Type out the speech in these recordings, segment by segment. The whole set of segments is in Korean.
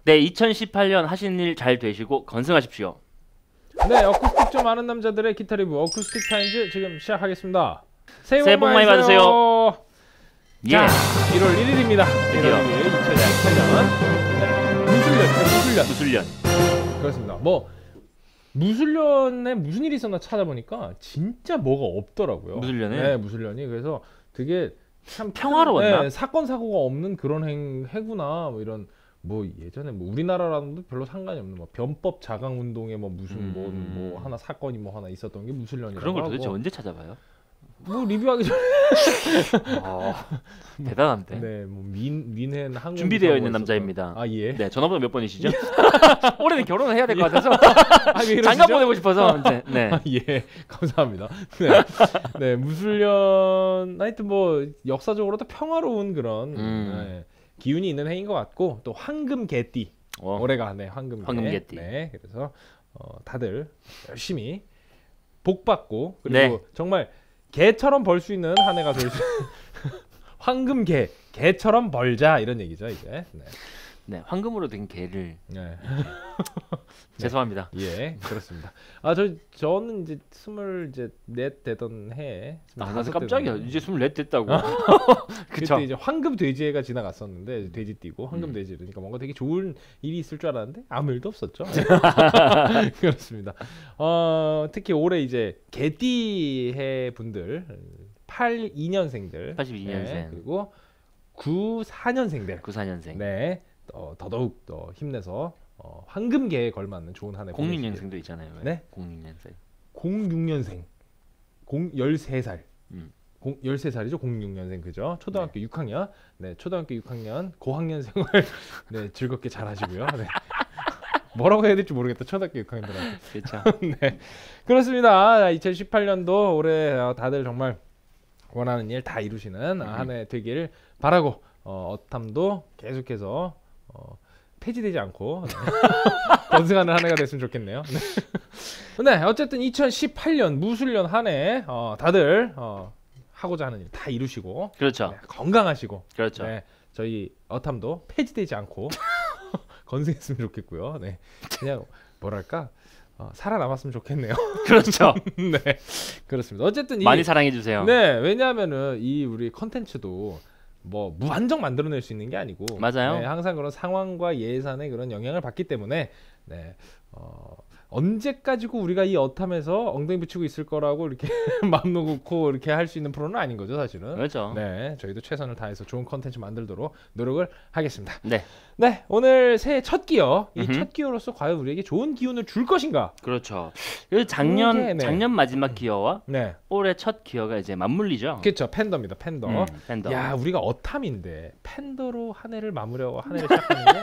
네, 2018년 하시는 일 잘 되시고 건승하십시오. 네, 어쿠스틱 좀 아는 남자들의 기타 리뷰 어쿠스틱 타임즈 지금 시작하겠습니다. 새해 복 많이 받으세요. 자, 1월 1일입니다. 1월 1일 2018년 무술년. 그렇습니다. 뭐 무술년에 무슨 일이 있었나 찾아보니까 진짜 뭐가 없더라고요. 무술년에? 네, 무술년이. 그래서 되게 참 평화로웠나? 네, 사건 사고가 없는 그런 해구나 뭐 이런. 뭐 예전에 뭐 우리나라랑도 별로 상관이 없는 뭐 변법 자강 운동에 뭐 무슨 뭐 하나 사건이 뭐 하나 있었던 게 무술년이라고 그런 걸 도대체 하고. 언제 찾아봐요? 뭐 리뷰하기 전에 대단한데. 네, 뭐 민hen 항공 준비되어 있는 남자입니다. 아 예. 네, 전화번호 몇 번이시죠? 올해는 결혼을 해야 될 것 같아서 아, 장가 보내고 싶어서 이제 네. 아, 예, 감사합니다. 네, 네 무술년 하여튼 뭐 역사적으로도 평화로운 그런 네, 기운이 있는 해인 것 같고 또 황금 개띠 올해가 네 황금 개띠. 네, 그래서 다들 열심히 복 받고 그리고 네. 정말 개처럼 벌 수 있는 한 해가 될 수 황금 개처럼 벌자 이런 얘기죠 이제. 네, 네 황금으로 된 개를. 네. 죄송합니다. 예, 그렇습니다. 저는 이제 24 되던 해. 나도 깜짝이야. 이제 24 됐다고. 그쵸. 그때 이제 황금 돼지해가 지나갔었는데 돼지 띠고 황금 돼지 그러니까 뭔가 되게 좋은 일이 있을 줄 알았는데 아무 일도 없었죠. 그렇습니다. 특히 올해 이제 개띠해 분들 82년생들 82년생 네, 그리고 94년생들 94년생 네, 더더욱 더 힘내서 황금계에 걸맞는 좋은 한 해. 06년생도 있잖아요. 네? 06년생. 06년생. 13살. 13살이죠. 06년생 그죠? 초등학교 네. 6학년. 네, 초등학교 6학년 고학년 생활 네, 즐겁게 잘 하시고요. 네. 뭐라고 해야 될지 모르겠다. 초등학교 6학년들한테. 그렇죠. 네. 그렇습니다. 2018년도 올해 다들 정말 원하는 일 다 이루시는 한 해 되길 바라고 어탐도 계속해서 폐지되지 않고 건승하는 한 해가 됐으면 좋겠네요. 네. 네, 어쨌든 2018년 무술년 한 해 다들 하고자 하는 일 다 이루시고 그렇죠. 네, 건강하시고 그렇죠. 네, 저희 어탐도 폐지되지 않고 건승했으면 좋겠고요. 네, 그냥 뭐랄까 살아남았으면 좋겠네요. 그렇죠. 네, 그렇습니다. 어쨌든 많이 사랑해 주세요. 네, 왜냐하면은 이 우리 컨텐츠도 뭐 무한정 만들어낼 수 있는 게 아니고 맞아요. 네, 항상 그런 상황과 예산의 그런 영향을 받기 때문에 네, 언제까지고 우리가 이 어탐에서 엉덩이 붙이고 있을 거라고 이렇게 마음 놓고 이렇게 할 수 있는 프로는 아닌 거죠 사실은. 그렇죠. 네, 저희도 최선을 다해서 좋은 컨텐츠 만들도록 노력을 하겠습니다. 네. 네, 오늘 새해 첫 기어 이 첫 기어로서 과연 우리에게 좋은 기운을 줄 것인가? 그렇죠. 작년 네. 작년 마지막 기어와 네, 올해 첫 기어가 이제 맞물리죠. 그렇죠. 팬더입니다. 팬더. 팬더. 야, 우리가 어탐인데 팬더로 한 해를 마무리하고 한 해를 시작하는 게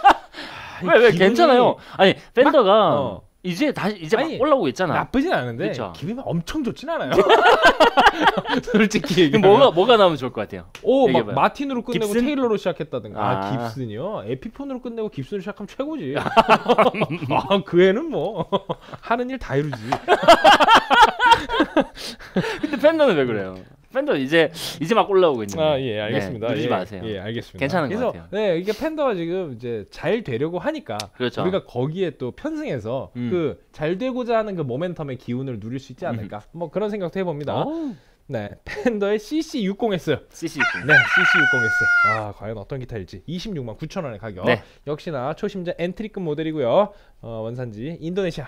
왜 기분이 괜찮아요. 아니 팬더가 막, 이제 다시 이제 아니, 막 올라오고 있잖아. 나쁘진 않은데 그쵸? 기분이 엄청 좋진 않아요. 솔직히 얘기하면. 뭐가 나오면 좋을 것 같아요. 막 얘기해봐요. 마틴으로 끝내고 깁슨? 테일러로 시작했다든가. 깁슨이요? 에피폰으로 끝내고 깁슨으로 시작하면 최고지. 그 애는 뭐 하는 일 다 이루지. 근데 팬더는 왜 그래요? 팬더 이제 막 올라오고 있는데. 예, 알겠습니다. 네, 누르지 예, 마세요. 예, 알겠습니다. 괜찮은 것 그래서 같아요. 네, 이게 팬더가 지금 이제 잘 되려고 하니까 그렇죠. 우리가 거기에 또 편승해서 그 잘 되고자 하는 그 모멘텀의 기운을 누릴 수 있지 않을까? 뭐 그런 생각도 해봅니다. 네, 팬더의 CC60S. CC60. 네, CC60S. 과연 어떤 기타일지. 26만 9천 원의 가격. 네. 역시나 초심자 엔트리급 모델이고요. 원산지 인도네시아.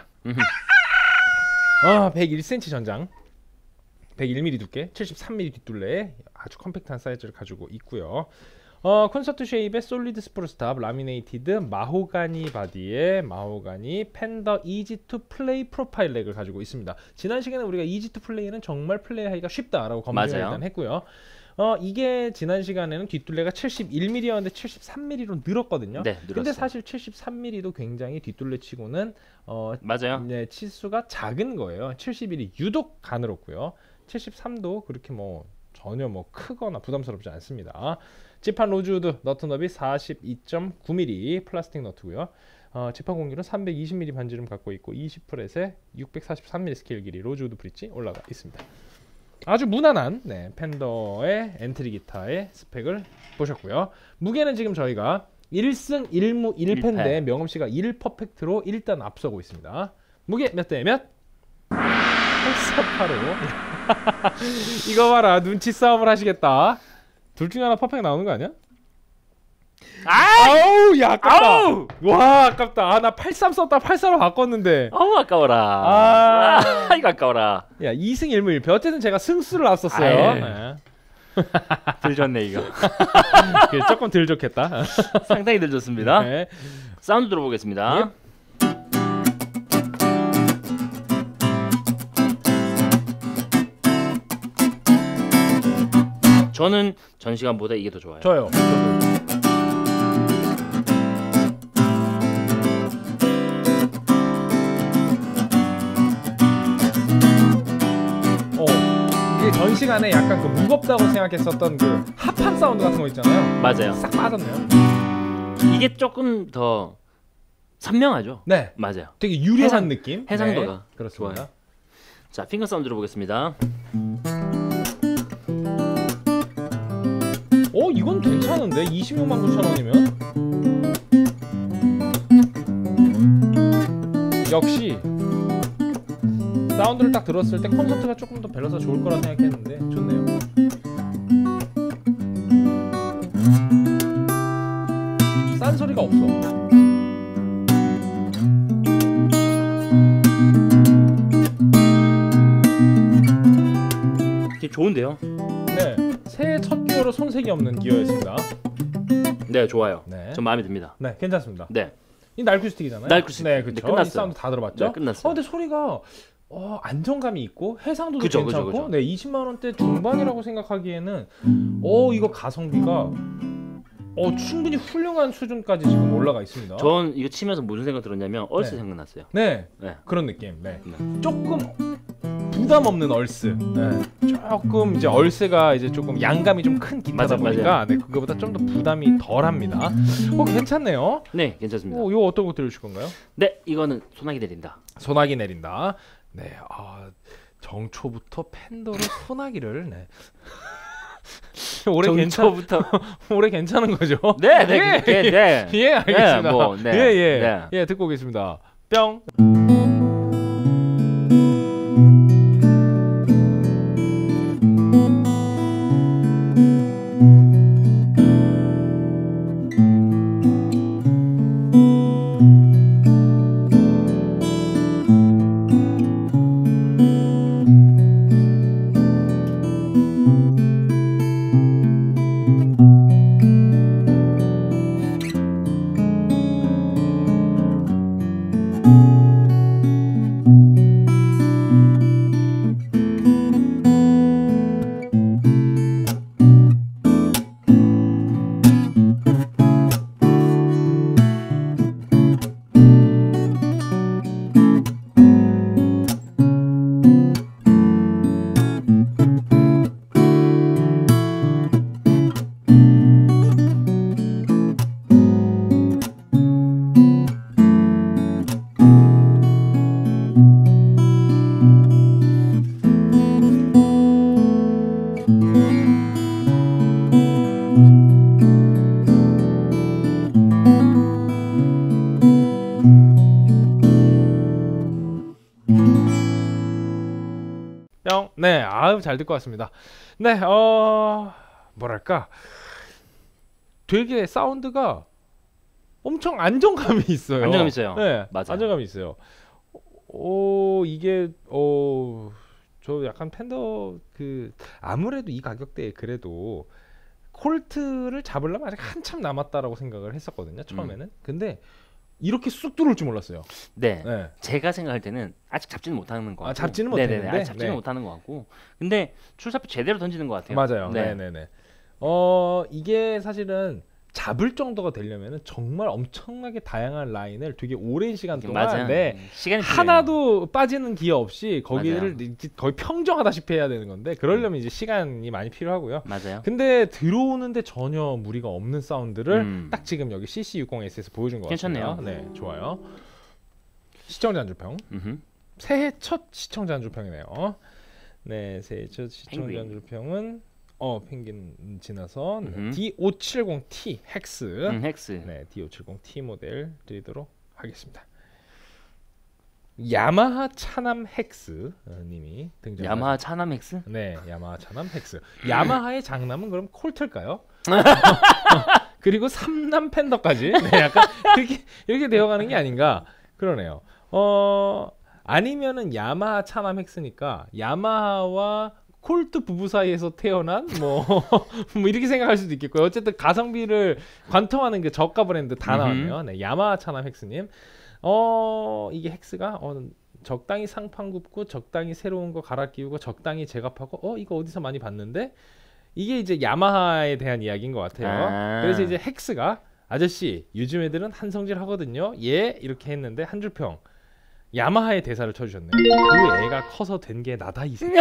101cm 전장. 101mm 두께, 73mm 뒷둘레, 아주 컴팩트한 사이즈를 가지고 있고요. 콘서트 쉐입의 솔리드 스프루스탑, 라미네이티드 마호가니 바디의 마호가니 팬더 이지2 플레이 프로파일 렉을 가지고 있습니다. 지난 시간에 우리가 이지2 플레이는 정말 플레이하기가 쉽다라고 검증을 일단 했고요. 이게 지난 시간에는 뒷둘레가 71mm였는데 73mm로 늘었거든요. 네, 늘었어요. 근데 사실 73mm도 굉장히 뒷둘레 치고는 맞아요. 네, 치수가 작은 거예요. 71이 유독 가늘었고요. 73도 그렇게 뭐 전혀 뭐 크거나 부담스럽지 않습니다. 지판 로즈우드 너트 너비 42.9mm 플라스틱 너트고요. 지판 공률은 320mm 반지름 갖고 있고 20프렛에 643mm 스케일 길이 로즈우드 브릿지 올라가 있습니다. 아주 무난한 팬더의 엔트리 기타의 스펙을 보셨고요. 무게는 지금 저희가 1승 1무 1패인데 1패. 명음 씨가 1퍼펙트로 일단 앞서고 있습니다. 무게 몇 대 몇? 8485. 이거 봐라, 눈치 싸움을 하시겠다. 둘 중에 하나 퍼펙트 나오는 거 아니야? 아우, 야, 아깝다. 아우! 와, 아깝다. 아, 나 83 썼다 84로 바꿨는데. 아우 아까워라. 아. 이거 아까워라. 야, 2승 1무 1패. 어쨌든 제가 승수를 앞섰어요. 아이. 네. 들 좋네 이거. 그게 조금 덜 좋겠다. 상당히 들 좋습니다. 네. 사운드 들어보겠습니다. 예. 저는 전 시간보다 이게 더 좋아요. 저요. 이게 전 시간에 약간 그 무겁다고 생각했었던 그 합판 사운드 같은 거 있잖아요. 맞아요. 싹 빠졌네요. 이게 조금 더 선명하죠. 네. 맞아요. 되게 유려한 느낌. 해상도가 네, 그렇습니다. 좋아요. 자, 핑거 사운드 들어보겠습니다. 이건 괜찮은데 26만 9천 원이면 역시 사운드를 딱 들었을 때 콘서트가 조금 더 밸런스가 좋을 거라 생각했는데 좋네요. 싼 소리가 없어. 되게 좋은데요? 네, 새해 첫 기어로 손색이 없는 기어였습니다. 네, 좋아요. 네, 전 마음에 듭니다. 네, 괜찮습니다. 네, 이 날쿠스틱이잖아요. 날쿠스틱. 네, 네, 그렇죠. 끝났어요. 이 사운드 다 들어봤죠? 네, 끝났어요. 근데 소리가 안정감이 있고 해상도도 그죠, 괜찮고, 그죠. 네, 20만 원대 중반이라고 생각하기에는 이거 가성비가 충분히 훌륭한 수준까지 지금 올라가 있습니다. 전 이거 치면서 무슨 생각 들었냐면 얼스 네. 생각났어요. 네, 네. 그런 느낌. 네, 네. 조금 부담 없는 얼스. 네. 조금 이제 얼스가 이제 조금 양감이 좀 큰 기타다 맞아요, 보니까 맞아요. 네, 그거보다 좀 더 부담이 덜합니다. 괜찮네요. 네, 괜찮습니다. 이거 어떤 거 들으실 건가요? 네, 이거는 소나기 내린다. 소나기 내린다. 네, 정초부터 팬더로 소나기를 네. 정초부터 올해 괜찮은 거죠? 네, 네, 네, 네. 예, 알겠습니다. 네, 뭐, 네, 예, 네. 예, 듣고 오겠습니다. 뿅. 뿅. 네, 잘 듣고 왔습니다. 네, 뭐랄까, 되게 사운드가 엄청 안정감이 있어요. 안정감 있어요. 네, 맞아요. 안정감이 있어요. 이게 저 약간 팬더 아무래도 이 가격대에 그래도 콜트를 잡으려면 아직 한참 남았다라고 생각을 했었거든요, 처음에는. 근데 이렇게 쑥 들어올 줄 몰랐어요. 네. 네. 제가 생각할 때는 아직 잡지는 못하는 것 같고. 잡지는 네네네. 못했는데, 아직 잡지는 네. 못하는 것 같고. 근데 출사표 제대로 던지는 것 같아요. 맞아요. 네. 네네네. 이게 사실은 잡을 정도가 되려면은 정말 엄청나게 다양한 라인을 되게 오랜 시간 동안 맞아요. 시간이 필요해요. 하나도 빠지는 기어 없이 거기를 맞아요. 이제 거의 평정하다시피 해야 되는 건데 그러려면 이제 시간이 많이 필요하고요. 맞아요. 근데 들어오는데 전혀 무리가 없는 사운드를 딱 지금 여기 CC60S에서 보여준 것 괜찮네요. 같습니다. 네, 좋아요. 시청자 한 줄평. 음흠. 새해 첫 시청자 한 줄평이네요. 네, 새해 첫 시청자 한 펭귄. 줄평은 펭귄 지나서 음흠. D570T 헥스. 헥스. 네, D570T 모델 드리도록 하겠습니다. 야마하 차남 헥스 님이 등장. 야마하 차남 헥스? 네, 야마하 차남 헥스. 야마하의 장남은 그럼 콜트일까요? 그리고 삼남 팬더까지. 네, 약간 이렇게 되어가는 게 아닌가 그러네요. 아니면은 야마하 차남 헥스니까 야마하와 콜트 부부 사이에서 태어난 뭐 이렇게 생각할 수도 있겠고요. 어쨌든 가성비를 관통하는 그 저가 브랜드 다 나왔네요. 네, 야마하 차남 헥스님. 이게 헥스가 적당히 상판 굽고 적당히 새로운 거 갈아 끼우고 적당히 제값하고 이거 어디서 많이 봤는데 이게 이제 야마하에 대한 이야기인 것 같아요. 그래서 이제 헥스가 아저씨 요즘 애들은 한성질 하거든요. 예 이렇게 했는데 한 줄 평. 야마하의 대사를 쳐주셨네요. 그 애가 커서 된 게 나다 이 새끼.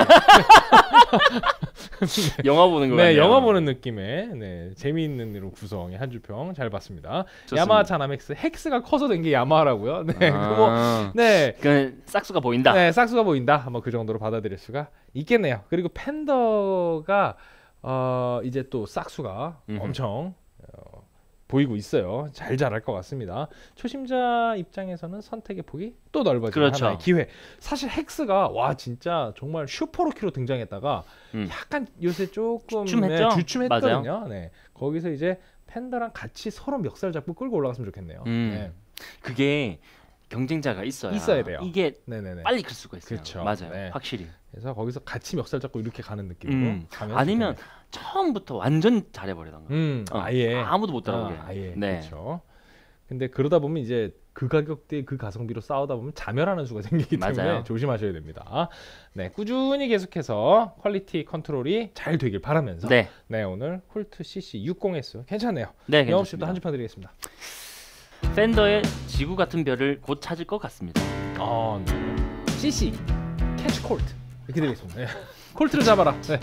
영화 보는 거 같네요. 네, 영화 보는 느낌의 네, 재미있는 이런 구성의 한 줄 평 잘 봤습니다. 좋습니다. 야마하 차남 헥스가 커서 된 게 야마하라고요. 네, 네, 그 싹수가 보인다. 네, 싹수가 보인다. 뭐 그 정도로 받아들일 수가 있겠네요. 그리고 팬더가 이제 또 싹수가 엄청 보이고 있어요. 잘 자랄 것 같습니다. 초심자 입장에서는 선택의 폭이 또 넓어지는 그렇죠. 하나의 기회. 사실 헥스가 와 진짜 정말 슈퍼루키로 등장했다가 약간 요새 조금 주춤했거든요. 네, 거기서 이제 팬더랑 같이 서로 멱살 잡고 끌고 올라갔으면 좋겠네요. 네. 그게 경쟁자가 있어야 돼요. 이게 네네네. 빨리 클 수가 있어요. 그렇죠. 맞아요. 네. 확실히. 그래서 거기서 같이 멱살 잡고 이렇게 가는 느낌으로 가면 아니면 좋겠네요. 처음부터 완전 잘해버리던가. 아예 아무도 못 따라오게. 아예 네. 그렇죠. 근데 그러다 보면 이제 그 가격대 그 가성비로 싸우다 보면 자멸하는 수가 생기기 때문에 맞아요. 조심하셔야 됩니다. 네, 꾸준히 계속해서 퀄리티 컨트롤이 잘 되길 바라면서 네. 네, 오늘 콜트 CC 60S 괜찮네요. 네, 영업 씨도 괜찮습니다. 한 줄 평드리겠습니다. 팬더의 지구 같은 별을 곧 찾을 것 같습니다. 네. CC 캐치 콜트 이렇게 되겠습니다. 네. 콜트를 잡아라. 네.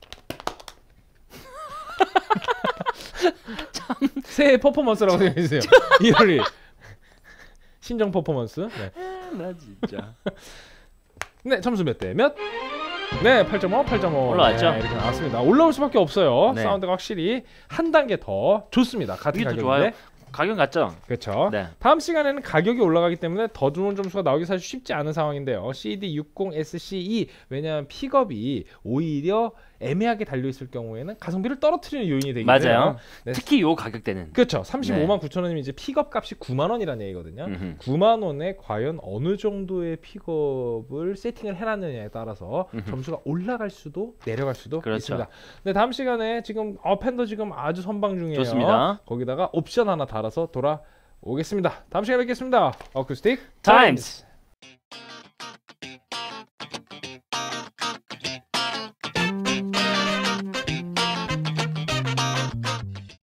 참 새해 퍼포먼스라고 생각해 주세요. 1월 1일 신정 퍼포먼스. 네. 나 진짜. 네, 점수 몇 대 몇? 네, 8.5, 8.5. 올라왔죠? 네, 이렇게 나왔습니다. 올라올 수밖에 없어요. 네. 사운드가 확실히 한 단계 더 좋습니다. 같은 이게 더 가격인데. 좋아요. 가격 같죠? 그렇죠. 네. 다음 시간에는 가격이 올라가기 때문에 더 좋은 점수가 나오기 사실 쉽지 않은 상황인데요. CD60SCE 왜냐하면 픽업이 오히려 애매하게 달려있을 경우에는 가성비를 떨어뜨리는 요인이 되기 때문에 맞아요. 네. 특히 요 가격대는. 그렇죠. 35만 9천 원이면 이제 픽업 값이 9만 원이라는 얘기거든요. 9만 원에 과연 어느 정도의 픽업을 세팅을 해놨느냐에 따라서 점수가 올라갈 수도 내려갈 수도 그렇죠. 있습니다. 네, 다음 시간에 지금 팬더 지금 아주 선방 중이에요. 좋습니다. 거기다가 옵션 하나 달아서 돌아오겠습니다. 다음 시간에 뵙겠습니다. 어쿠스틱 타임스.